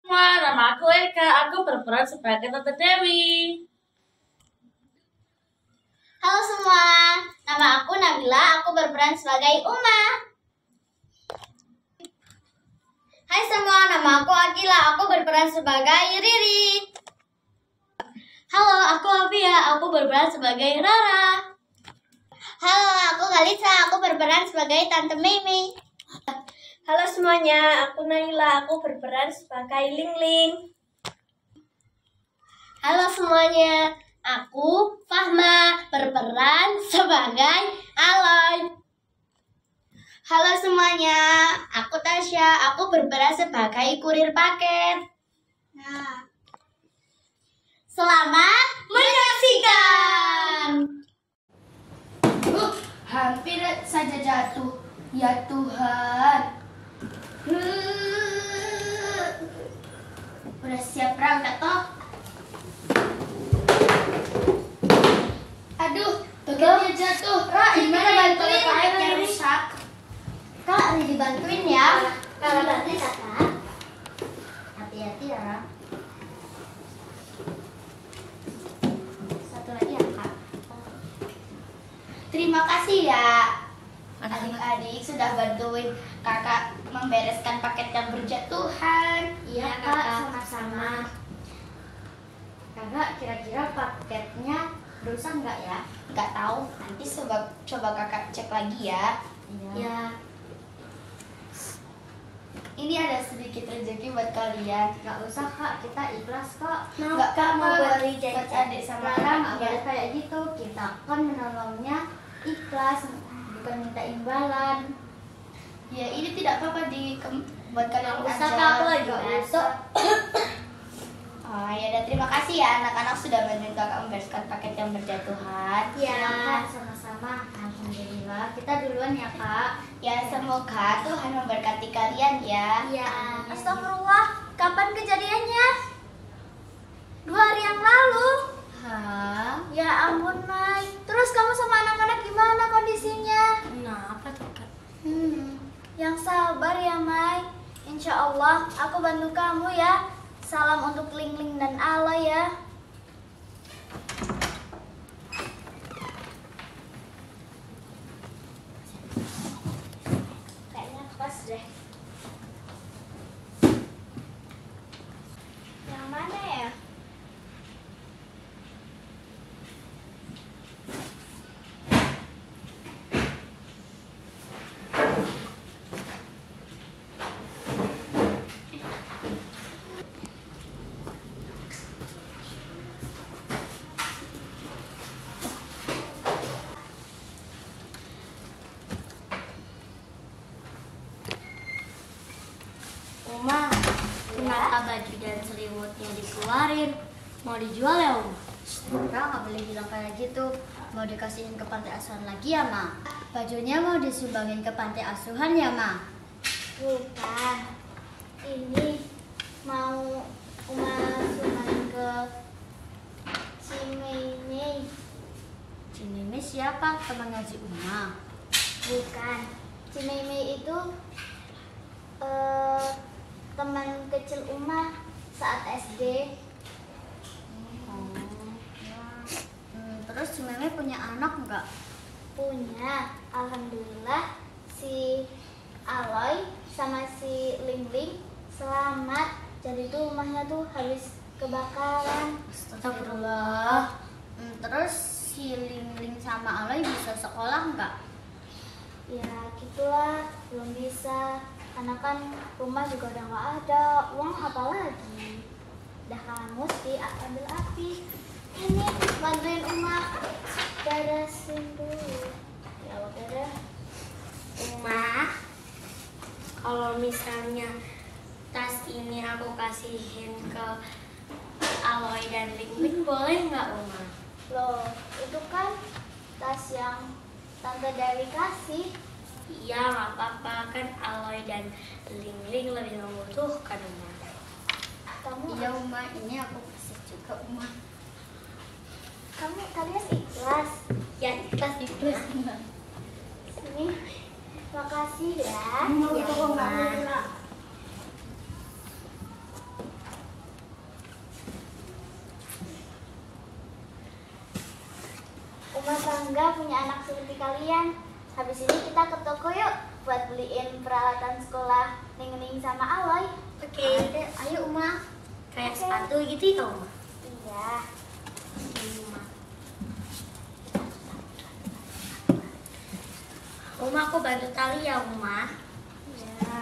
Semua, nama aku Eka. Aku berperan sebagai Tante Dewi. Halo semua, nama aku Nabila. Aku berperan sebagai Uma. Hai semua, nama aku Akila. Aku berperan sebagai Riri. Halo, aku Avia. Aku berperan sebagai Rara. Halo, aku Kalisa. Aku berperan sebagai Tante Mimi. Halo semuanya, aku Naila. Aku berperan sebagai Lingling. Halo semuanya, aku Fahma berperan sebagai Aloy. Halo semuanya, aku Tasya. Aku berperan sebagai kurir paket. Selamat menyaksikan. Hampir saja jatuh, ya Tuhan. Udah siap berangkat toh? Aduh, paketnya jatuh. Gimana bantuin? Paketnya rusak. Kak, dibantuin ya. Kalau Dibantuin kakak. hati-hati ya. Satu lagi ya Kak. Terima kasih ya adik-adik sudah bantuin kakak membereskan paket yang berjatuhan. Iya kak, sama-sama. Kakak kira-kira paketnya rusak nggak ya? Nggak tahu. Nanti coba kakak cek lagi ya. Ya, Ini ada sedikit rezeki buat kalian. Nggak usah kak, kita ikhlas kok. Mau, Nggak Kak, mau apa-apa beli jajan. buat adik sama kakak nggak boleh kayak gitu. Kita kan menolongnya ikhlas, bukan minta imbalan. Ya ini tidak apa-apa buat kalian Nggak usah, aja. Kak, aku lagi Nggak ngantuk. usah. Oh ya, dan terima kasih ya anak-anak sudah bantuin kakak membereskan paket yang berjatuhan. ya. Kak, sama-sama. Alhamdulillah. Kita duluan ya kak. Ya semoga Tuhan memberkati kalian ya. Ya. Amin. Astagfirullah, kapan kejadiannya? 2 hari yang lalu. Hah? Ya ampun, Mai. Terus kamu sama anak-anak gimana kondisinya? Kenapa tuh Kak? Yang sabar ya, Mai. Insya Allah aku bantu kamu ya. Salam untuk Lingling dan Aloy ya. Kayaknya pas deh. Yang mana ya? Uma, kenapa baju dan selimutnya dikeluarin? Mau dijual ya Uma? Kakak nggak boleh bilang kayak gitu. Mau dikasihin ke panti asuhan lagi ya ma? Bajunya mau disumbangin ke panti asuhan ya ma? Bukan. Ini mau sumbangin ke Cimei. Ini siapa temannya si Uma? Bukan. Cimei itu teman kecil Uma saat SD. Terus si Meme punya anak nggak? Punya. Alhamdulillah si Aloy sama si Lingling selamat. Jadi tuh rumahnya tuh habis kebakaran. Astagfirullah. Terus si Lingling sama Aloy bisa sekolah nggak? Ya gitulah, belum bisa. Karena kan rumah juga udah nggak ada, uang apa lagi? Udah kamus diambil api. Ini bantuin Uma beresin dulu. Ya udah. Uma, kalau misalnya tas ini aku kasihin ke Aloy dan Lingling, boleh nggak Uma? Loh, itu kan tas yang Tante Dewi kasih. Iya, nggak apa-apa kan Aloy dan Lingling lebih membutuhkan Uma. Kamu Iya Uma, ini aku kasih juga Uma. kalian ikhlas. Ya, tas itu. Sini. Makasih ya. Mau Ya, tolong Ma. nggak? Uma bangga punya anak seperti kalian. Habis ini kita ke toko yuk buat beliin peralatan sekolah Ling-Ling sama Aloy. Oke. Ayo Uma. Kayak Oke. sepatu gitu ya, Uma? Iya. Uma. Uma, aku bantu tali ya, Uma. Iya.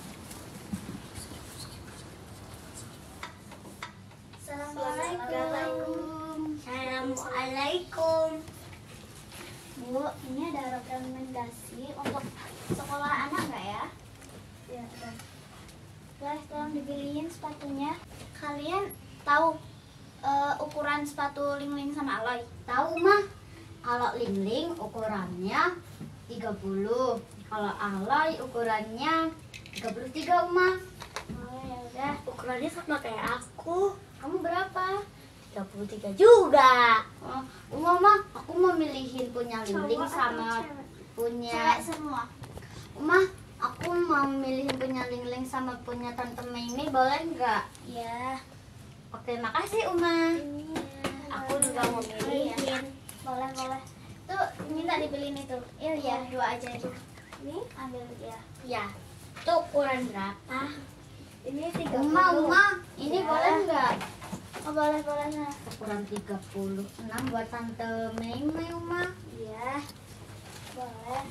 Assalamualaikum. Assalamualaikum. Bu, ini ada rekomendasi untuk sekolah anak nggak ya? Iya, ada. Boleh tolong dipilihin sepatunya. Kalian tahu ukuran sepatu Ling-Ling sama Aloy? Tahu mah, kalau Ling-Ling ukurannya 30, kalau Aloy ukurannya 33 Uma. Oh ya udah. Ukurannya sama kayak aku. Kamu berapa? 33 juga. Oh, Uma mah, aku mau milihin punya Ling-Ling Cowok sama atau cewek? punya Cewek semua. Uma. Aku mau milihin punya Ling-Ling sama punya Tante Mei, boleh nggak? Iya. Oke, makasih Uma. Aku juga mau milihin. Boleh, boleh. Tuh, minta dipilihin itu. Iya, dua aja itu. Ini ambil ya. Ya. Itu ukuran berapa? Ini 30. Uma, ini Ya. boleh nggak? Oh, boleh, boleh. Nah. Ukuran 36 buat Tante Mei, Uma. Iya. Boleh.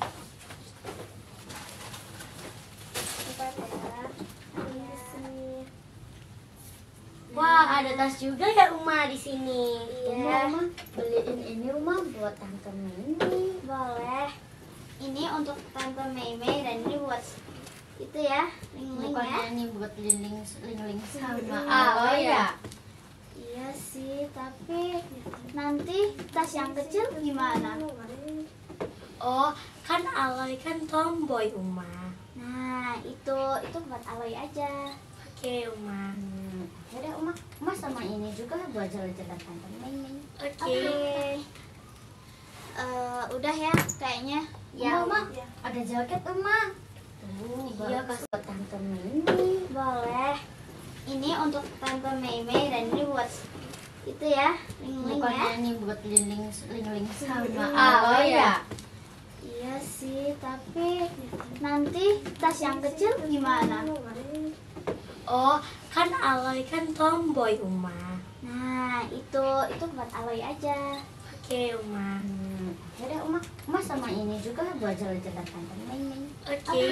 Cepat ya. Iya sih. Wah, ada tas juga ya, Uma, di sini. Iya. Uma, beliin ini Uma buat Tante Mei. Boleh. Ini untuk Tante Mei dan ini buat itu ya, Ling-Ling ya. Bukannya ini buat Ling-Ling sama Ling-Ling. Aloy ya? Iya sih, tapi nanti tas yang kecil gimana? Oh, kan Aloy kan tomboy, Uma. Nah, itu buat Aloy aja. Oke, Uma. Yaudah Uma sama ini juga buat jalan-jalan Tante Mei. Oke. Udah ya kayaknya. Ya Uma, ada jaket Uma. Iya, Bagus buat Tante Mei. Boleh. Ini untuk Tante Mei dan ini buat itu ya, Ling-Ling ya. Bukannya ini buat Ling-Ling sama Aloy Aloy ya? Iya sih, tapi nanti tas yang kecil gimana? Oh, kan Aloy kan tomboy, Uma. Nah, itu buat Aloy aja. Oke, Uma. Yaudah Uma sama ini juga buat jalan-jalan Tante Mei. Oke.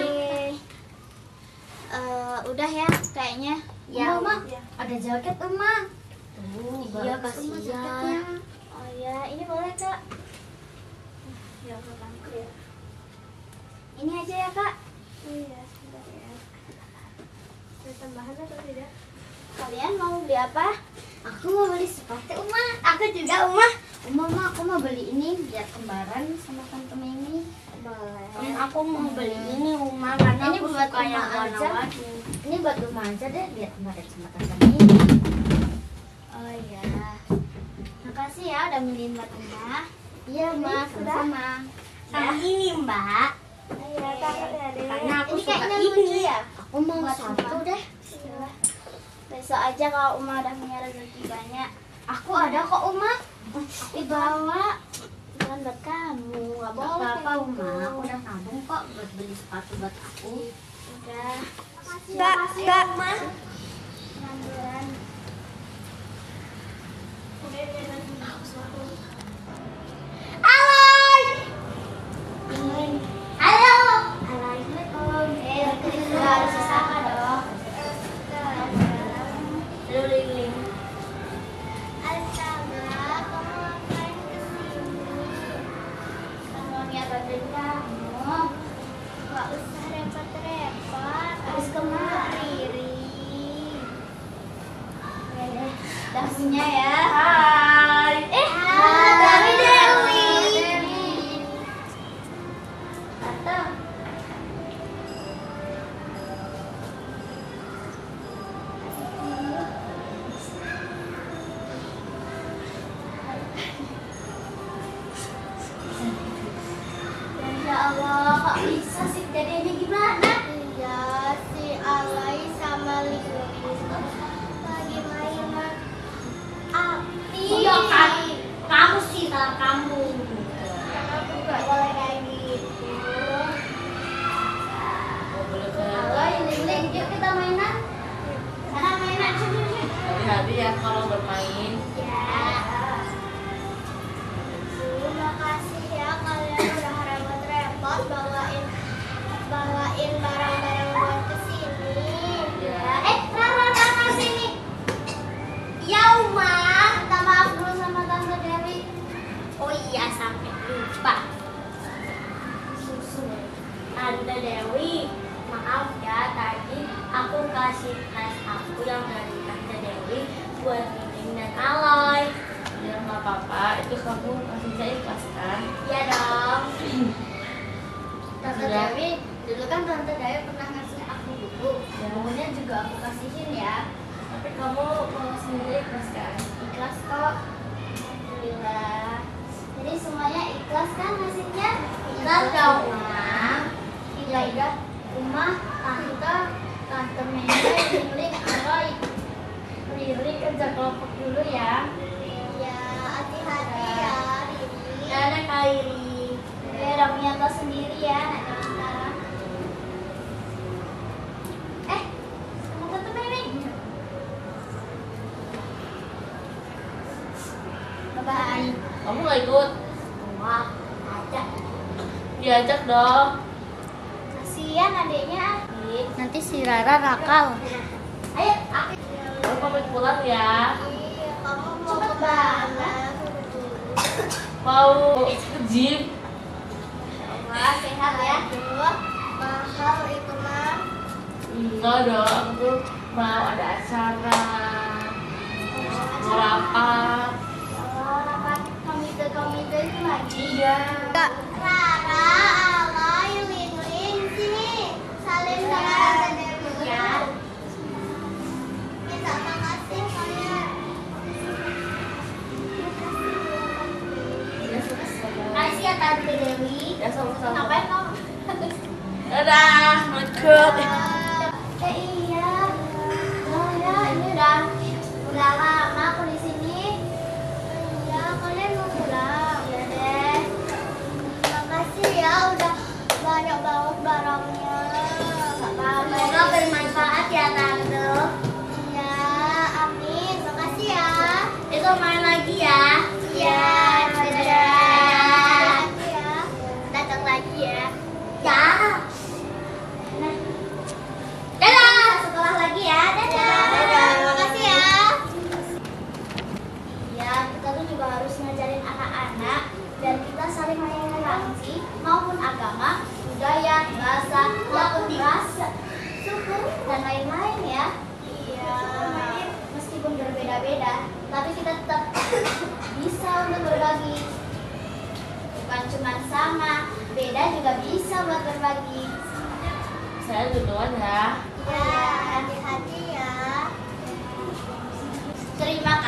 Udah ya kayaknya. Ya Uma, ada jaket Uma. Iya, Bagus, Uma, kasihan. jaketnya. Oh ya, ini boleh Kak. Ya, bangku ya. Ini aja ya Kak. Iya, sebentar ya. Ada tambahan atau tidak? Kalian mau beli apa? Aku mau beli sepatu Uma. Aku juga, Uma. Uma, aku mau beli ini biar kembaran sama Tante Mei. Boleh. Aku mau beli ini, Uma, karena Ini aku buat suka yang Uma aja. warna-warni. Ini buat Uma aja deh biar kembaran sama Tante Mei. Oh iya. Makasih ya udah milihin buat Uma. Iya Uma, Sudah? sama. Sama ini, Mbak. Iya, Kak, Adek. Karena aku Ini suka kayaknya ini. lucu ya. Aku mau Buat satu Uma. deh. Iya. Besok aja kalau Uma udah punya rezeki banyak. Aku ada kok Uma. Tapi bawa bukan buat kamu, nggak boleh Apa-apa kayak Uma, gitu. aku udah nabung kok buat beli sepatu buat aku. Udah. Enggak, Uma. Pengangguran. Aloy! Ling-Ling. Halo! Assalamualaikum. Harus sesama dong. Halo, Ling-Ling. Astaga, kamu ngapain kesini? Kamu lihat badan kamu. Gak usah repot-repot. Habis kemari, Riri. Ya deh, dahunya ya. Hai. Kami Dewi. Tante. Ya Allah, kok bisa sih kejadiannya gimana? Iya, si Alay sama Ling-Ling Lagi main api. Iya kan? Kamu sih, salah kamu. Dulu kan Tante Daya pernah ngasih aku buku. Bukunya juga aku kasihin ya. Tapi kamu mau sendiri ikhlas kan? Ikhlas kok. Alhamdulillah. Jadi semuanya ikhlas kan hasilnya? Ikhlas dong, Mama. Ya udah, rumah Tante Menda, Lingling, Aroy, Riri kerja kelompok dulu ya. Ya, hati-hati ya, Riri. Dadah Kak Iri. Ramianto sendiri ya, nak jalan sekarang. Kamu tutup ini. Bye-bye. Kamu nggak ikut? Wah, ada. Diajak dong. Kasihan adiknya. Nanti si Rara nakal. Ayo, aku. Kamu pamit pulang ya. Iya, kamu mau ke mana? Mau ke gym? Wah, sehat ya. Mahal itu mah. Enggak dong, aku tuh mau ada acara. Mau rapat. Oh, rapat komite itu lagi. Iya. Rara, Alay, Lingling, sini. Salim sama Tante Dewi ya. Minta makasih kalian. Makasih ya Tante Dewi. Ya sama-sama. Ngapain kamu? Dadah, Assalamualaikum. Iya. Oh ya, ini udah lama aku di sini. Iya, kalian mau pulang. Ya deh. Makasih ya udah banyak banget barangnya. Gak apa-apa. Semoga bermanfaat ya Tante. Iya, amin. Makasih ya. Besok main lagi ya. Iya, dadah. Ya. Datang lagi ya. Ya. Nah. Dadah. Sekolah lagi ya. Dadah. Dadah. Makasih ya. Ya, kita tuh juga harus ngajarin anak-anak dan kita saling mentoleransi maupun agama, budaya, bahasa, maupun ras, suku dan lain-lain ya. Iya. Meskipun berbeda-beda, tapi kita tetap bisa untuk berbagi. Bukan cuma sama, beda juga bisa buat berbagi. Saya duluan ya. Ya, hati-hati ya. Terima